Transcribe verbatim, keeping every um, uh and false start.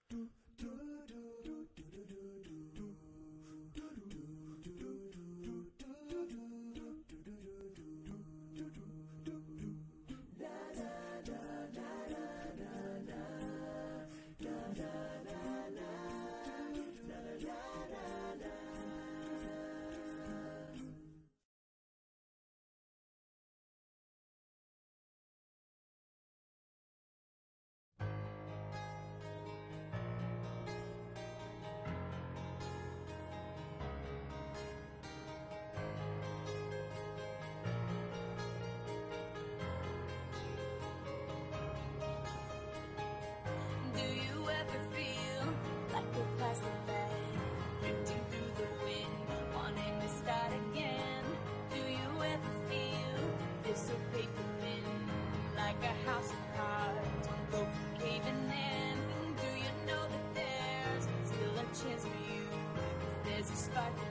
Plastic bag drifting through the wind, wanting to start again. Do you ever feel this so paper thin, like a house of cards, both caving in? Do you know that there's still a chance for you if there's a spark?